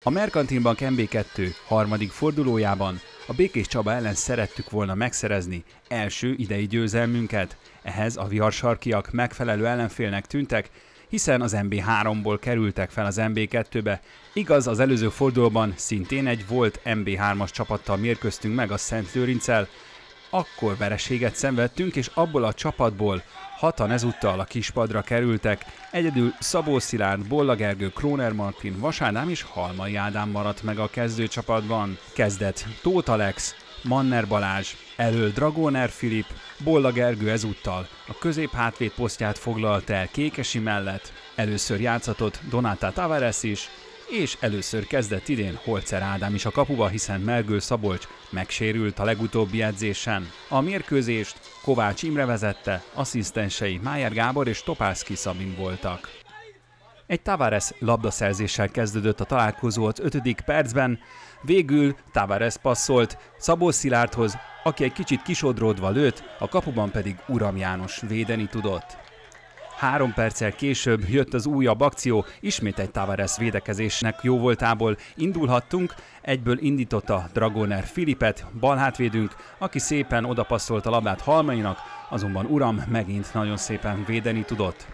A Merkantil Bank MB2 harmadik fordulójában a Békés Csaba ellen szerettük volna megszerezni első idei győzelmünket. Ehhez a viharsarkiak megfelelő ellenfélnek tűntek, hiszen az MB3-ból kerültek fel az MB2-be. Igaz, az előző fordulóban szintén egy volt MB3-as csapattal mérkőztünk meg, a Szentlőrinccel. Akkor vereséget szenvedtünk, és abból a csapatból 6-an ezúttal a kispadra kerültek. Egyedül Szabó Szilárd, Bolla Gergő, Króner Martin, Vas Ádám és Halmai Ádám maradt meg a kezdőcsapatban. Kezdett Tóth Alex, Manner Balázs, elől Dragoner Filip, Bolla Gergő ezúttal a középhátvéd posztját foglalta el Kékesi mellett. Először játszatott Donata Tavares is, és először kezdett idén Holzer Ádám is a kapuba, hiszen Mergő Szabolcs megsérült a legutóbbi edzésen. A mérkőzést Kovács Imre vezette, asszisztensei Májer Gábor és Topászki Szabin voltak. Egy Tavares labdaszerzéssel kezdődött a találkozó az 5. percben, végül Tavares passzolt Szabó Szilárdhoz, aki egy kicsit kisodródva lőtt, a kapuban pedig Uram János védeni tudott. 3 perccel később jött az újabb akció, ismét egy Tavares védekezésnek jóvoltából indulhattunk, egyből indította Dragoner Filipet, balhátvédünk, aki szépen odapasszolt a labdát Halmainak, azonban Uram megint nagyon szépen védeni tudott.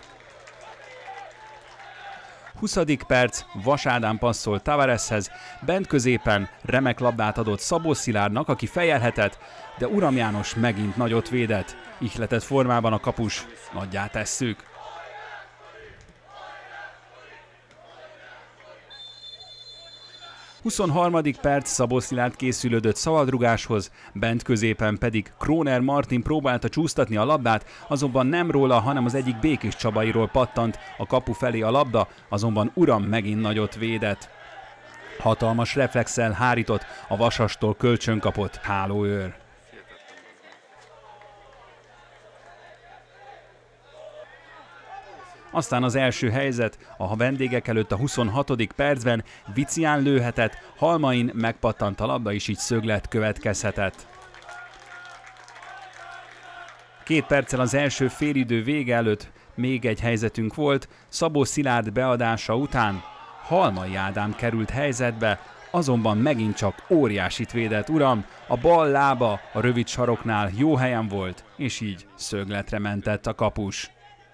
20. perc, Vas Ádám passzolt Tavareshez, bent középen remek labdát adott Szabó Szilárdnak, aki fejelhetett, de Uram János megint nagyot védett. Ihletett formában a kapus, nagyját tesszük. A 23. perc, Szabó Szilárd készülődött szabadrugáshoz, bent középen pedig Króner Martin próbálta csúsztatni a labdát, azonban nem róla, hanem az egyik Békés Csabairól pattant a kapu felé a labda, azonban Uram megint nagyot védett. Hatalmas reflexel hárított, a Vasastól kölcsön kapott hálóőr. Aztán az első helyzet, a vendégek előtt a 26. percben Vicián lőhetett, Halmain megpattant a labda, és így szöglet következhetett. 2 perccel az első félidő vége előtt még egy helyzetünk volt, Szabó Szilárd beadása után Halmai Ádám került helyzetbe, azonban megint csak óriásit védett Uram, a bal lába a rövid saroknál jó helyen volt, és így szögletre mentett a kapus.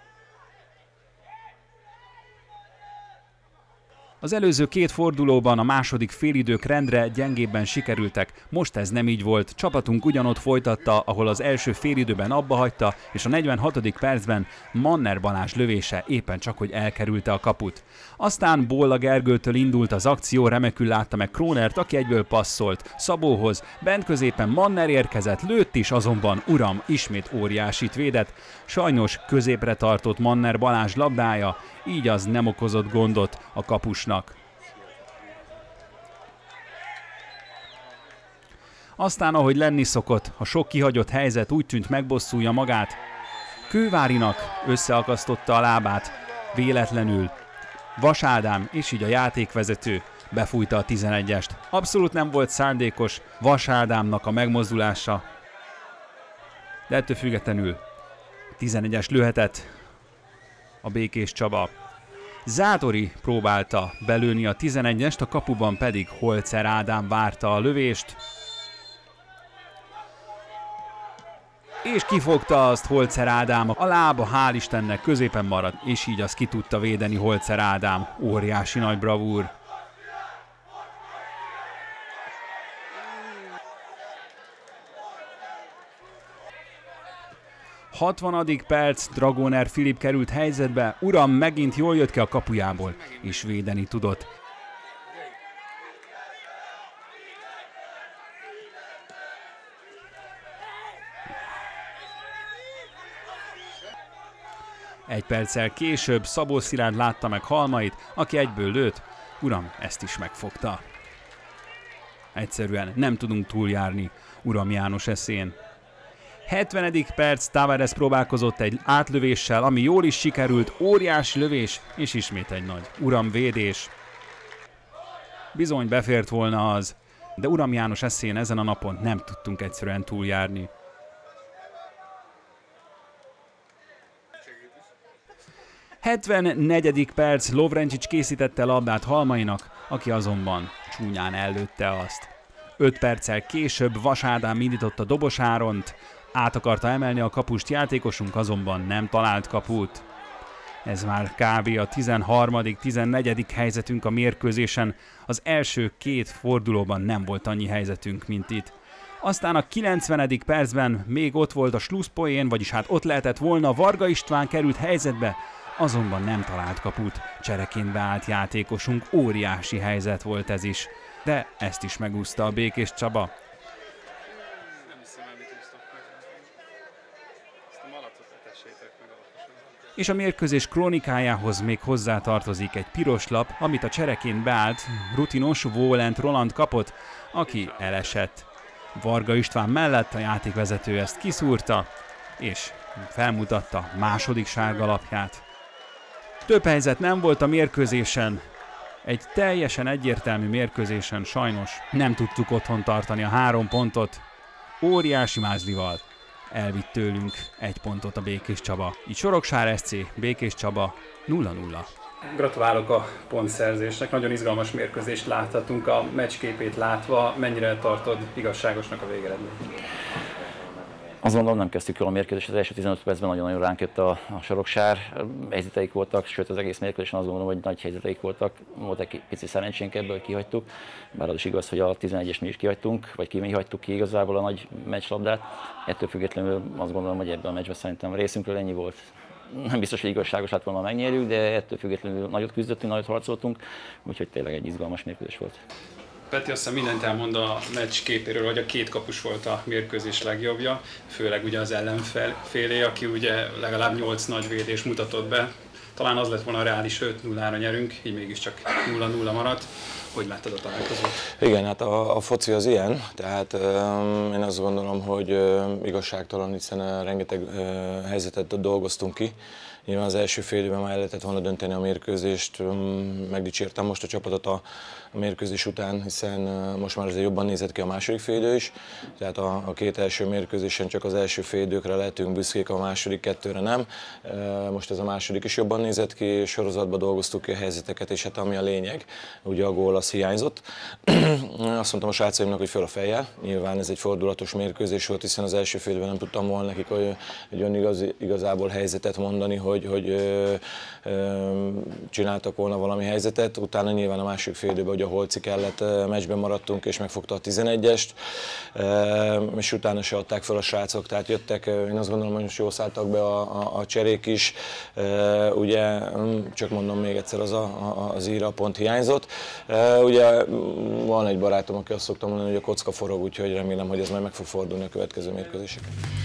Az előző 2 fordulóban a második félidők rendre gyengébben sikerültek, most ez nem így volt, csapatunk ugyanott folytatta, ahol az első félidőben abba hagyta, és a 46. percben Manner Balázs lövése éppen csak hogy elkerülte a kaput. Aztán Bolla Gergőtől indult az akció, remekül látta meg Krónert, aki egyből passzolt Szabóhoz, bent középen Manner érkezett, lőtt is, azonban Uram ismét óriásit védett, sajnos középre tartott Manner Balázs labdája, így az nem okozott gondot a kapusnak. Aztán, ahogy lenni szokott, a sok kihagyott helyzet úgy tűnt megbosszulja magát. Kővárinak összeakasztotta a lábát, véletlenül Vas Ádám, és így a játékvezető befújta a 11-est. Abszolút nem volt szándékos Vas Ádámnak a megmozdulása, de ettől függetlenül 11-es lőhetett a Békés Csaba. Zátori próbálta belőni a 11-est, a kapuban pedig Holzer Ádám várta a lövést. És kifogta azt Holzer Ádám, a lába hál' Istennek középen maradt, és így azt ki tudta védeni Holzer Ádám. Óriási nagy bravúr. A 60. perc, Dragoner Filip került helyzetbe, Uram megint jól jött ki a kapujából, és védeni tudott. Egy perccel később Szabó Szilárd látta meg Halmait, aki egyből lőtt. Uram ezt is megfogta. Egyszerűen nem tudunk túljárni Uram János eszén. 70. perc, Tavares próbálkozott egy átlövéssel, ami jól is sikerült, óriási lövés, és ismét egy nagy Uram védés. Bizony befért volna az, de Uram János eszén ezen a napon nem tudtunk egyszerűen túljárni. 74. perc, Lovrencic készítette labdát Halmainak, aki azonban csúnyán ellőtte azt. 5 perccel később Vas Ádám indította Dobos Áront, át akarta emelni a kapust, játékosunk azonban nem talált kaput. Ez már kb. A 13.-14. helyzetünk a mérkőzésen, az első 2 fordulóban nem volt annyi helyzetünk, mint itt. Aztán a 90. percben még ott volt a slusszpoén, vagyis hát ott lehetett volna, Varga István került helyzetbe, azonban nem talált kaput, csereként beállt játékosunk, óriási helyzet volt ez is, de ezt is megúszta a Békés Csaba. És a mérkőzés krónikájához még hozzátartozik egy piros lap, amit a csereként beállt, rutinos Vólent Roland kapott, aki elesett. Varga István mellett a játékvezető ezt kiszúrta, és felmutatta második sárga lapját. Több helyzet nem volt a mérkőzésen. Egy teljesen egyértelmű mérkőzésen sajnos nem tudtuk otthon tartani a 3 pontot. Óriási mázlival elvitt tőlünk 1 pontot a Békés Csaba. Így Soroksár SC, Békés Csaba 0-0. Gratulálok a pontszerzésnek, nagyon izgalmas mérkőzést láthatunk, a meccsképét látva, mennyire tartod igazságosnak a végeredményt? Azt gondolom, nem kezdtük jól a mérkőzést, az első 15 percben nagyon-nagyon ránk jött a Soroksár, helyzeteik voltak, sőt az egész mérkőzésen azt gondolom, hogy nagy helyzeteik voltak, volt egy pici szerencsénk ebből, kihagytuk, bár az is igaz, hogy a 11-es mi is kihagytunk, vagy mi hagytuk ki igazából a nagy meccslabdát, ettől függetlenül azt gondolom, hogy ebben a meccsben szerintem részünkről ennyi volt. Nem biztos, hogy igazságos lett volna megnyerjük, de ettől függetlenül nagyot küzdöttünk, nagyot harcoltunk, úgyhogy tényleg egy izgalmas mérkőzés volt. Peti azt hiszem mindent elmond a meccs képéről, hogy a 2 kapus volt a mérkőzés legjobbja, főleg ugye az ellenfélé, aki ugye legalább 8 nagy védés mutatott be. Talán az lett volna reális, 5-0-ra nyerünk, így mégiscsak 0-0 maradt. Hogy láttad a találkozót? Igen, hát a foci az ilyen, tehát én azt gondolom, hogy igazságtalan, hiszen rengeteg helyzetet dolgoztunk ki. Nyilván az első fél időben már el lehetett volna dönteni a mérkőzést, megdicsértem most a csapatot a mérkőzés után, hiszen most már azért jobban nézett ki a második fél idő is, tehát a 2 első mérkőzésen csak az első fél időkre lehetünk büszkék, a második 2-re nem. Most ez a második is jobban nézett ki, sorozatban dolgoztuk ki a helyzeteket, és hát ami a lényeg, ugye a gól az hiányzott. Azt mondtam a srácaimnak, hogy föl a fejjel, nyilván ez egy fordulatos mérkőzés volt, hiszen az első fél időben nem tudtam volna nekik egy olyan igazából helyzetet mondani, hogy csináltak volna valami helyzetet, utána nyilván a másik fél időben, hogy a Holci kellett, meccsben maradtunk és megfogta a 11-est, és utána se adták fel a srácok, tehát jöttek, én azt gondolom, hogy most jól szálltak be a cserék is, ugye csak mondom még egyszer, az íra pont hiányzott. Ugye van egy barátom, aki azt szoktam mondani, hogy a kocka forog, úgyhogy remélem, hogy ez majd meg fog fordulni a következő mérkőzéseken.